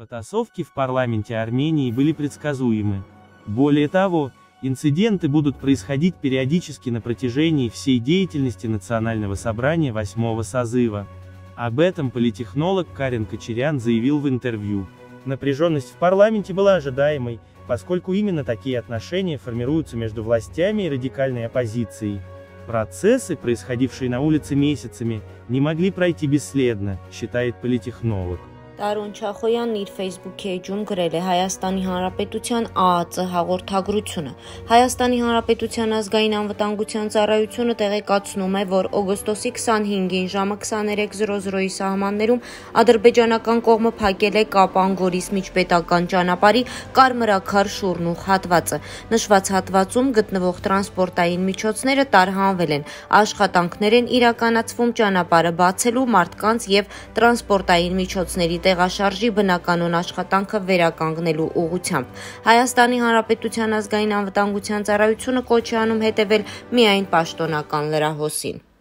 Потасовки в парламенте Армении были предсказуемы. Более того, инциденты будут происходить периодически на протяжении всей деятельности Национального собрания 8-го созыва. Об этом политтехнолог Карен Кочерян заявил в интервью. Напряженность в парламенте была ожидаемой, поскольку именно такие отношения формируются между властями и радикальной оппозицией. Процессы, происходившие на улице месяцами, не могли пройти бесследно, считает политтехнолог. Տարոն Չախոյանն իր Facebook էջում գրել է Հայաստանի Հանրապետության ԱԱԾ հաղորդագրությունը։ Հայաստանի Հանրապետության ազգային անվտանգության ծառայությունը տեղեկացնում է, որ օգոստոսի 25-ին ժամը 23:00-ի սահմաններում ադրբեջանական կողմը փակել է Կապան-Գորիս միջպետական ճանապարհի կարմրաքար շուրնուղ հատվածը։ Նշված հատվածում գտնվող տրանսպորտային միջոցները տարհանվել են։ Աշխատանքներ են իրականացվում ճանապարհը բացելու, մարդկանց եւ տրանսպորտային միջոցների տեղաշարժի բնականոն աշխատանքը վերականգնելու ուղղությամբ։ Հայաստանի Հանրապետության ազգային անվտանգության ծառայությունը կոչ է անում հետևել միայն պաշտոնական լրահոսին։